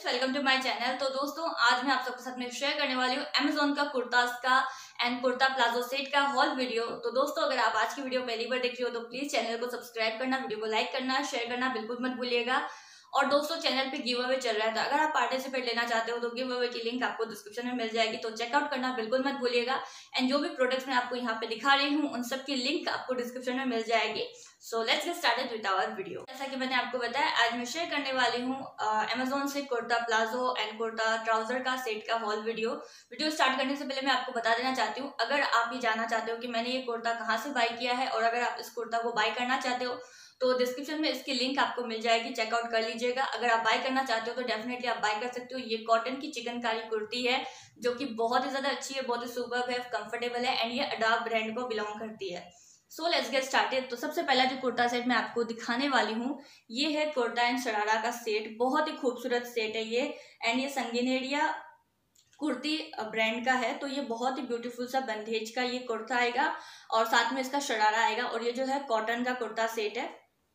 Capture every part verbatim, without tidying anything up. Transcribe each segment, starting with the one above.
Welcome to my channel. तो दोस्तों आज मैं आप सबके साथ में शेयर करने वाली हूँ अमेजोन का कुर्ताज का एंड कुर्ता प्लाजो सेट का हॉल वीडियो। तो दोस्तों अगर आप आज की वीडियो पहली बार देख रहे हो तो प्लीज चैनल को सब्सक्राइब करना, वीडियो को लाइक करना, शेयर करना बिल्कुल मत भूलिएगा। और दोस्तों चैनल पे गिव अवे चल रहा है, तो अगर आप पार्टिसिपेट लेना चाहते हो तो गिव अवे की लिंक आपको डिस्क्रिप्शन में मिल जाएगी, तो चेकआउट करना बिल्कुल मत भूलिएगा। एंड जो भी प्रोडक्ट्स मैं आपको यहाँ पे दिखा रही हूँ उन सब की लिंक आपको डिस्क्रिप्शन में मिल जाएगी। So let's get started with our video. जैसा कि मैंने आपको बताया, आज मैं शेयर करने वाली हूँ अमेजोन से kurta palazzo and kurta trouser का सेट का हॉल वीडियो। वीडियो स्टार्ट करने से पहले मैं आपको बता देना चाहती हूँ, अगर आप ये जानना चाहते हो कि मैंने ये कुर्ता कहाँ से बाय किया है और अगर आप इस कुर्ता को बाय करना चाहते हो तो डिस्क्रिप्शन में इसकी लिंक आपको मिल जाएगी, चेकआउट कर लीजिएगा। अगर आप बाय करना चाहते हो तो डेफिनेटली आप बाय कर सकते हो। ये कॉटन की चिकनकारी कुर्ती है जो कि बहुत ही ज्यादा अच्छी है, बहुत ही सुपर्ब है, कंफर्टेबल है एंड ये अडाब ब्रांड को बिलोंग करती है। So let's get started. तो सबसे पहला जो कुर्ता सेट मैं आपको दिखाने वाली हूँ ये है कुर्ता एंड शरारा का सेट। बहुत ही खूबसूरत सेट है ये एंड ये संगीनेरिया कुर्ती ब्रांड का है। तो ये बहुत ही ब्यूटीफुल सा बंदेज का ये कुर्ता आएगा और साथ में इसका शरारा आएगा और ये जो है कॉटन का कुर्ता सेट है।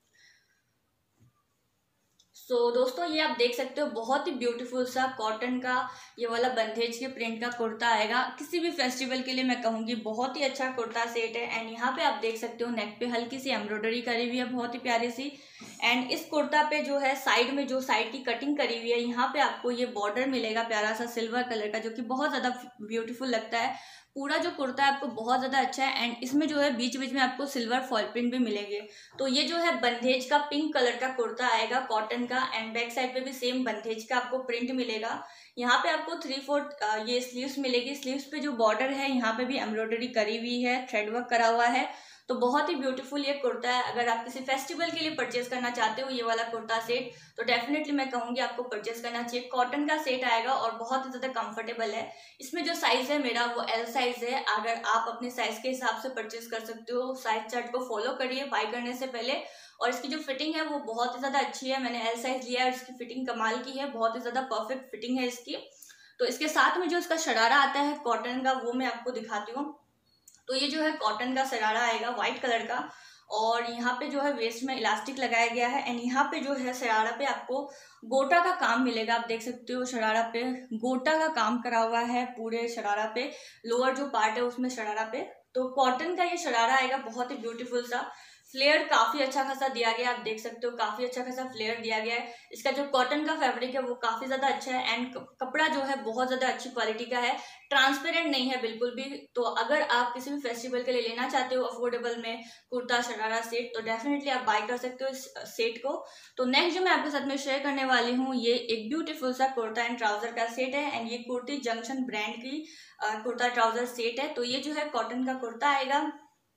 सो so, दोस्तों ये आप देख सकते हो बहुत ही ब्यूटीफुल सा कॉटन का ये वाला बंदेज के प्रिंट का कुर्ता आएगा। किसी भी फेस्टिवल के लिए मैं कहूँगी बहुत ही अच्छा कुर्ता सेट है। एंड यहाँ पे आप देख सकते हो नेक पे हल्की सी एम्ब्रॉयडरी करी हुई है, बहुत ही प्यारी सी। एंड इस कुर्ता पे जो है साइड में जो साइड की कटिंग करी हुई है, यहाँ पे आपको ये बॉर्डर मिलेगा प्यारा सा सिल्वर कलर का, जो कि बहुत ज्यादा ब्यूटीफुल लगता है। पूरा जो कुर्ता है आपको बहुत ज्यादा अच्छा है एंड इसमें जो है बीच बीच में आपको सिल्वर फॉल प्रिंट भी मिलेंगे। तो ये जो है बंदेज का पिंक कलर का कुर्ता आएगा कॉटन का एंड बैक साइड पे भी सेम बंदेज का आपको प्रिंट मिलेगा। यहाँ पे आपको थ्री फोर्थ ये स्लीव्स मिलेगी। स्लीव्स पे जो बॉर्डर है यहाँ पे भी एम्ब्रॉयडरी करी हुई है, थ्रेड वर्क करा हुआ है। तो बहुत ही ब्यूटीफुल ये कुर्ता है। अगर आप किसी फेस्टिवल के लिए परचेज करना चाहते हो ये वाला कुर्ता सेट तो डेफिनेटली मैं कहूँगी आपको परचेज करना चाहिए। कॉटन का सेट आएगा और बहुत ही ज्यादा कंफर्टेबल है। इसमें जो साइज है मेरा वो एल साइज है। अगर आप अपने साइज के हिसाब से परचेज कर सकते हो। साइज चार्ट को फॉलो करिए बाय करने से पहले। और इसकी जो फिटिंग है वो बहुत ही ज्यादा अच्छी है। मैंने एल साइज लिया है और इसकी फिटिंग कमाल की है, बहुत ही ज्यादा परफेक्ट फिटिंग है इसकी। तो इसके साथ में जो इसका शरारा आता है कॉटन का वो मैं आपको दिखाती हूँ। तो ये जो है कॉटन का शरारा आएगा व्हाइट कलर का और यहाँ पे जो है वेस्ट में इलास्टिक लगाया गया है एंड यहाँ पे जो है शरारा पे आपको गोटा का काम मिलेगा। आप देख सकते हो शरारा पे गोटा का काम करा हुआ है पूरे शरारा पे, लोअर जो पार्ट है उसमें शरारा पे। तो कॉटन का ये शरारा आएगा, बहुत ही ब्यूटीफुल सा। फ्लेयर काफी अच्छा खासा दिया गया है, आप देख सकते हो काफी अच्छा खासा फ्लेयर दिया गया है। इसका जो कॉटन का फैब्रिक है वो काफी ज्यादा अच्छा है एंड कपड़ा जो है बहुत ज्यादा अच्छी क्वालिटी का है, ट्रांसपेरेंट नहीं है बिल्कुल भी। तो अगर आप किसी भी फेस्टिवल के लिए लेना चाहते हो अफोर्डेबल में कुर्ता शरारा सेट तो डेफिनेटली आप बाय कर सकते हो इस सेट को। तो नेक्स्ट जो मैं आपके साथ में शेयर करने वाली हूँ ये एक ब्यूटीफुल सा कुर्ता एंड ट्राउजर का सेट है एंड ये कुर्ती जंक्शन ब्रांड की कुर्ता ट्राउजर सेट है। तो ये जो है कॉटन का कुर्ता आएगा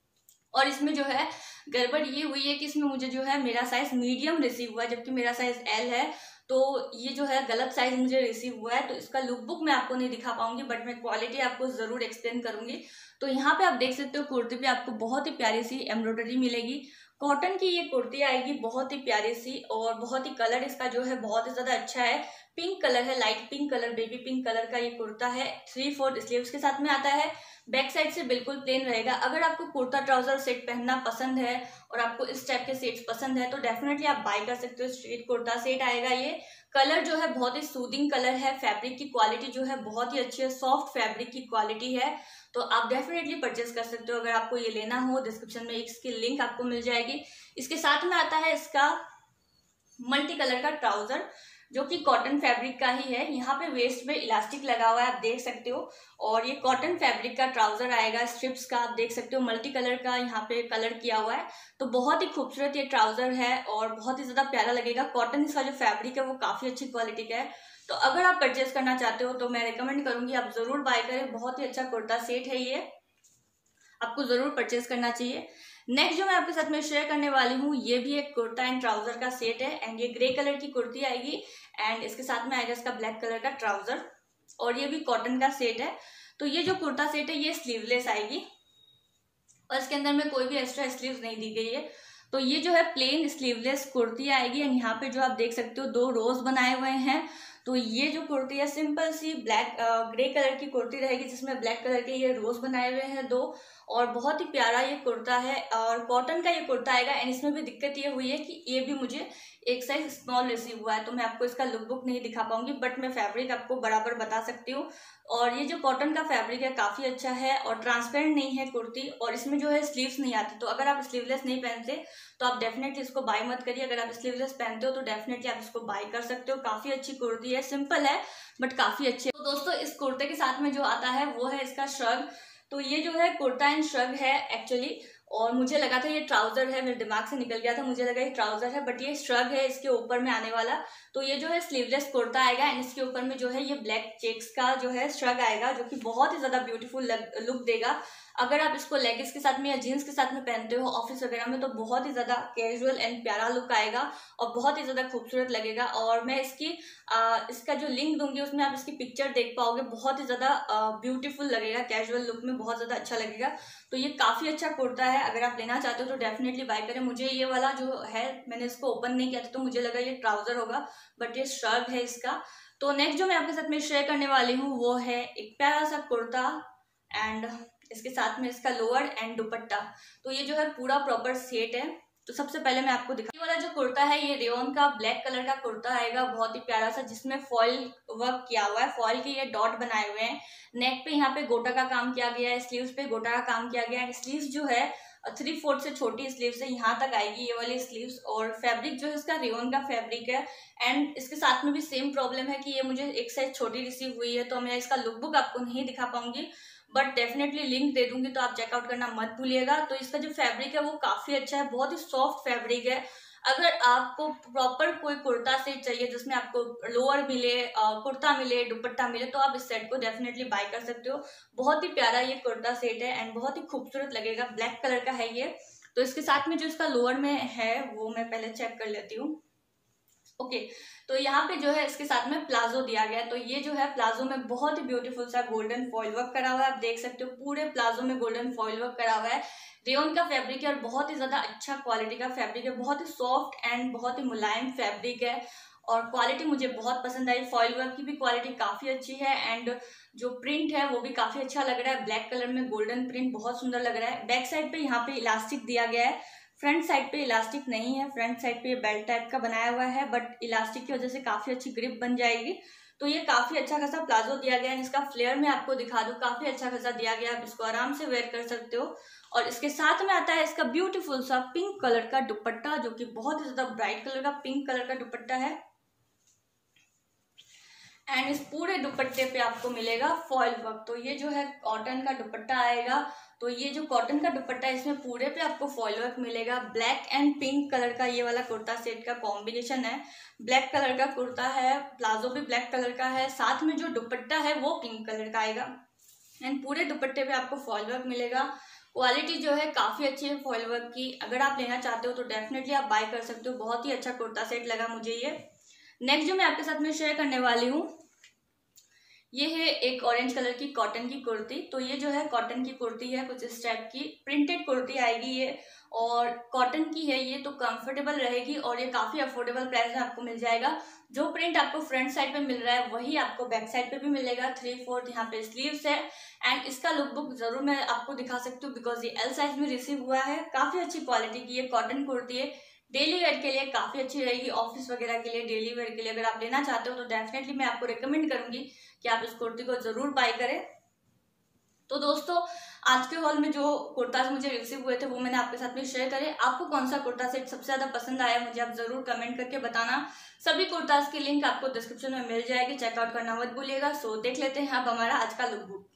और इसमें जो है गड़बड़ ये हुई है कि इसमें मुझे जो है मेरा साइज मीडियम रिसीव हुआ है जबकि मेरा साइज एल है। तो ये जो है गलत साइज मुझे रिसीव हुआ है। तो इसका लुक बुक मैं आपको नहीं दिखा पाऊंगी बट मैं क्वालिटी आपको जरूर एक्सप्लेन करूंगी। तो यहाँ पे आप देख सकते हो कुर्ती पे आपको बहुत ही प्यारी सी एम्ब्रॉयडरी मिलेगी। कॉटन की ये कुर्ती आएगी बहुत ही प्यारी सी और बहुत ही कलर इसका जो है बहुत ही ज्यादा अच्छा है। पिंक कलर है, light pink colour, baby pink colour का ये कुर्ता है। थ्री फोर्थ स्लीव्स के साथ में आता है, बैक साइड से बिल्कुल प्लेन रहेगा। अगर आपको कुर्ता ट्राउजर सेट पहनना पसंद है और आपको इस टाइप के सेट्स पसंद है तो डेफिनेटली आप बाय कर सकते हो। स्ट्रेट कुर्ता सेट आएगा ये। कलर जो है बहुत ही सूदिंग कलर है, फैब्रिक की क्वालिटी जो है बहुत ही अच्छी है, सॉफ्ट फैब्रिक की क्वालिटी है। तो आप डेफिनेटली परचेज कर सकते हो अगर आपको ये लेना हो। डिस्क्रिप्शन में इसकी लिंक आपको मिल जाएगी। इसके साथ में आता है इसका मल्टी कलर का ट्राउजर जो कि कॉटन फैब्रिक का ही है। यहाँ पे वेस्ट में इलास्टिक लगा हुआ है, आप देख सकते हो। और ये कॉटन फैब्रिक का ट्राउजर आएगा स्ट्रिप्स का, आप देख सकते हो मल्टी कलर का यहाँ पे कलर किया हुआ है। तो बहुत ही खूबसूरत ये ट्राउजर है और बहुत ही ज्यादा प्यारा लगेगा। कॉटन इसका जो फैब्रिक है वो काफी अच्छी क्वालिटी का है। तो अगर आप परचेज करना चाहते हो तो मैं रिकमेंड करूंगी आप जरूर बाय करें। बहुत ही अच्छा कुर्ता सेट है ये, आपको जरूर परचेज करना चाहिए। नेक्स्ट जो मैं आपके साथ में शेयर करने वाली हूँ ये भी एक कुर्ता एंड ट्राउजर का सेट है एंड ये ग्रे कलर की कुर्ती आएगी एंड इसके साथ में आएगा इसका ब्लैक कलर का ट्राउजर और ये भी कॉटन का सेट है। तो ये जो कुर्ता सेट है ये स्लीवलेस आएगी और इसके अंदर में कोई भी एक्स्ट्रा स्लीव्स नहीं दी गई है। तो ये जो है प्लेन स्लीवलेस कुर्ती आएगी एंड यहाँ पे जो आप देख सकते हो दो रोज बनाए हुए हैं। तो ये जो कुर्ती है सिंपल सी ब्लैक ग्रे कलर की कुर्ती रहेगी जिसमें ब्लैक कलर के ये रोज बनाए हुए हैं दो। और बहुत ही प्यारा ये कुर्ता है और कॉटन का ये कुर्ता आएगा। एंड इसमें भी दिक्कत ये हुई है कि ये भी मुझे एक साइज स्मॉल रिसीव हुआ है, तो मैं आपको इसका लुक बुक नहीं दिखा पाऊंगी, बट मैं फैब्रिक आपको बराबर बता सकती हूँ। और ये जो कॉटन का फैब्रिक है काफ़ी अच्छा है और ट्रांसपेरेंट नहीं है कुर्ती, और इसमें जो है स्लीव्स नहीं आती। तो अगर आप स्लीवलेस नहीं पहनते तो आप डेफिनेटली इसको बाय मत करिए। अगर आप स्लीवलेस पहनते हो तो डेफिनेटली आप इसको बाय कर सकते हो। काफ़ी अच्छी कुर्ती है, सिंपल है बट काफ़ी अच्छी है। तो दोस्तों इस कुर्ते के साथ में जो आता है वो है इसका श्रग। तो ये जो है कुर्ता एंड श्रग है एक्चुअली, और मुझे लगा था ये ट्राउजर है, मेरे दिमाग से निकल गया था, मुझे लगा ये ट्राउजर है, बट ये श्रग है इसके ऊपर में आने वाला। तो ये जो है स्लीवलेस कुर्ता आएगा एंड इसके ऊपर में जो है ये ब्लैक चेक्स का जो है श्रग आएगा, जो कि बहुत ही ज्यादा ब्यूटीफुल लुक देगा। अगर आप इसको लेगिंग्स के साथ में या जीन्स के साथ में पहनते हो ऑफिस वगैरह में तो बहुत ही ज्यादा कैजुअल एंड प्यारा लुक आएगा और बहुत ही ज्यादा खूबसूरत लगेगा। और मैं इसकी आ, इसका जो लिंक दूंगी उसमें आप इसकी पिक्चर देख पाओगे, बहुत ही ज्यादा ब्यूटीफुल लगेगा, कैजुअल लुक में बहुत ज्यादा अच्छा लगेगा। तो ये काफी अच्छा कुर्ता है, अगर आप लेना चाहते हो तो डेफिनेटली बाय करें। मुझे ये वाला जो है मैंने इसको ओपन नहीं किया था तो मुझे लगा ये ट्राउजर होगा, बट ये श्रग है इसका। तो नेक्स्ट जो मैं आपके साथ में शेयर करने वाली हूँ वो है एक प्यारा सा कुर्ता एंड इसके साथ में इसका लोअर एंड दुपट्टा। तो ये जो है पूरा प्रॉपर सेट है। तो सबसे पहले मैं आपको दिखा, ये वाला जो कुर्ता है ये रेयन का ब्लैक कलर का कुर्ता आएगा, बहुत ही प्यारा सा, जिसमें फॉइल वर्क किया हुआ है, फॉइल के ये डॉट बनाए हुए हैं। नेक पे यहाँ पे गोटा का काम किया गया है, स्लीव्स पे गोटा का काम किया गया है। स्लीव्स जो है थ्री फोर्थ से छोटी स्लीव्स है, यहाँ तक आएगी ये वाली स्लीव्स। और फैब्रिक जो है इसका रेयन का फैब्रिक है एंड इसके साथ में भी सेम प्रॉब्लम है कि ये मुझे एक साइज छोटी रिसीव हुई है, तो मैं इसका लुक बुक आपको नहीं दिखा पाऊंगी, बट डेफिनेटली लिंक दे दूंगी तो आप चेकआउट करना मत भूलिएगा। तो इसका जो फैब्रिक है वो काफी अच्छा है, बहुत ही सॉफ्ट फैब्रिक है। अगर आपको प्रॉपर कोई कुर्ता सेट चाहिए जिसमें आपको लोअर मिले, कुर्ता मिले, दुपट्टा मिले, तो आप इस सेट को डेफिनेटली बाय कर सकते हो। बहुत ही प्यारा ये कुर्ता सेट है एंड बहुत ही खूबसूरत लगेगा, ब्लैक कलर का है ये। तो इसके साथ में जो इसका लोअर में है वो मैं पहले चेक कर लेती हूँ। ओके okay, तो यहाँ पे जो है इसके साथ में प्लाजो दिया गया है। तो ये जो है प्लाजो में बहुत ही ब्यूटीफुल सा गोल्डन फॉइल वर्क करा हुआ है, आप देख सकते हो पूरे प्लाजो में गोल्डन फॉइल वर्क करा हुआ है। रेयन का फैब्रिक है और बहुत ही ज्यादा अच्छा क्वालिटी का फैब्रिक है, बहुत ही सॉफ्ट एंड बहुत ही मुलायम फैब्रिक है और क्वालिटी मुझे बहुत पसंद आई। फॉइल वर्क की भी क्वालिटी काफी अच्छी है एंड जो प्रिंट है वो भी काफी अच्छा लग रहा है, ब्लैक कलर में गोल्डन प्रिंट बहुत सुंदर लग रहा है। बैक साइड पे यहाँ पे इलास्टिक दिया गया है, फ्रंट साइड पे इलास्टिक नहीं है, फ्रंट साइड पे बेल्ट टाइप का बनाया हुआ है, बट इलास्टिक की वजह से काफी अच्छी ग्रिप बन जाएगी। तो ये काफी अच्छा खासा प्लाजो दिया गया है। इसका फ्लेयर में आपको दिखा दूं, काफी अच्छा खासा दिया गया है, आप इसको आराम से वेयर कर सकते हो। और इसके साथ में आता है इसका ब्यूटीफुल सा पिंक कलर का दुपट्टा, जो कि बहुत ही ज्यादा ब्राइट कलर का पिंक कलर का दुपट्टा है एंड इस पूरे दुपट्टे पे आपको मिलेगा फॉइल वर्क। तो ये जो है कॉटन का दुपट्टा आएगा। तो ये जो कॉटन का दुपट्टा है इसमें पूरे पे आपको फॉइल वर्क मिलेगा। ब्लैक एंड पिंक कलर का ये वाला कुर्ता सेट का कॉम्बिनेशन है, ब्लैक कलर का कुर्ता है, प्लाजो भी ब्लैक कलर का है, साथ में जो दुपट्टा है वो पिंक कलर का आएगा एंड पूरे दुपट्टे पे आपको फॉइल वर्क मिलेगा। क्वालिटी जो है काफी अच्छी है फॉइल वर्क की, अगर आप लेना चाहते हो तो डेफिनेटली आप बाय कर सकते हो। बहुत ही अच्छा कुर्ता सेट लगा मुझे ये। नेक्स्ट जो मैं आपके साथ में शेयर करने वाली हूँ ये है एक ऑरेंज कलर की कॉटन की कुर्ती। तो ये जो है कॉटन की कुर्ती है, कुछ इस टाइप की प्रिंटेड कुर्ती आएगी ये, और कॉटन की है ये, तो कंफर्टेबल रहेगी और ये काफी अफोर्डेबल प्राइस में आपको मिल जाएगा। जो प्रिंट आपको फ्रंट साइड पे मिल रहा है वही आपको बैक साइड पे भी मिलेगा। थ्री फोर्थ यहाँ पे स्लीव्स है एंड इसका लुक बुक जरूर मैं आपको दिखा सकती हूँ बिकॉज ये एल साइज में रिसीव हुआ है। काफी अच्छी क्वालिटी की ये कॉटन कुर्ती है, डेली वेयर के लिए काफी अच्छी रहेगी, ऑफिस वगैरह के लिए, डेली वेयर के लिए अगर आप लेना चाहते हो तो डेफिनेटली मैं आपको रिकमेंड करूंगी कि आप इस कुर्ती को जरूर बाय करें। तो दोस्तों आज के हॉल में जो कुर्ताज मुझे रिसीव हुए थे वो मैंने आपके साथ में शेयर करे। आपको कौन सा कुर्ता सेट सबसे ज्यादा पसंद आया मुझे आप जरूर कमेंट करके बताना। सभी कुर्ताज की लिंक आपको डिस्क्रिप्शन में मिल जाएगी, चेकआउट करना मत भूलिएगा। सो देख लेते हैं अब हमारा आज का look book.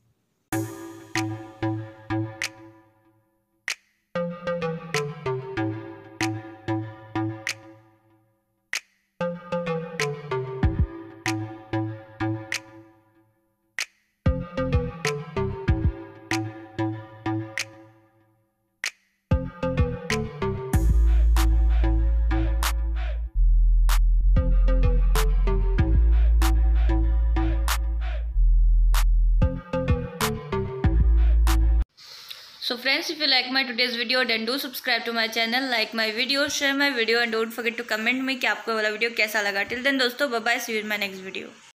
So friends, if you like my today's video then do subscribe to my channel, like my video, share my video and don't forget to comment me कि आपको वाला वीडियो कैसा लगा। Till then दोस्तों, bye bye, see you in my next video।